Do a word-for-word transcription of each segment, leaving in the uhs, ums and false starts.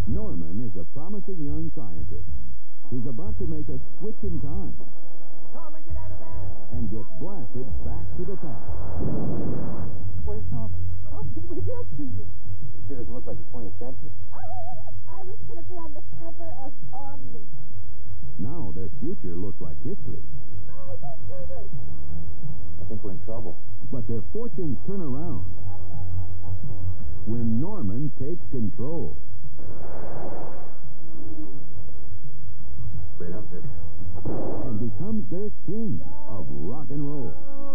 Norman is a promising young scientist who's about to make a switch in time. Norman, get out of there! And get blasted back to the past. Where's Norman? How did we get to you? It sure doesn't look like the twentieth century. I was going to be on the cover of Omni. Now their future looks like history. No, don't do this! I think we're in trouble. But their fortunes turn around when Norman takes control. Great outfit. And becomes their king of rock and roll.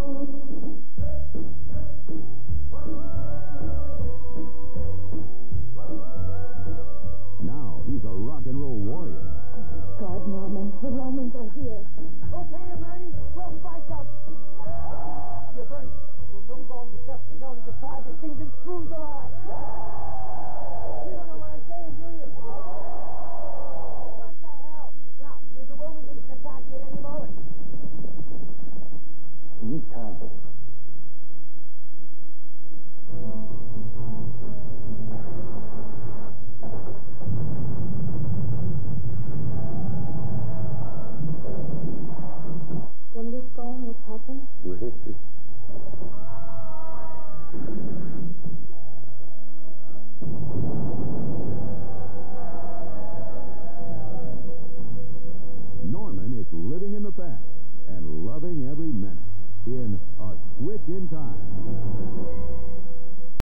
Now he's a rock and roll warrior. God, Norman, the Romans are here. Okay, Bernie, we'll fight them. You, Bernie, will no longer just be known as a tribe that sings and screws a lot. You don't know what I'm saying, do you? What the hell? Now, there's a Roman legion attack at any moment. He needs time.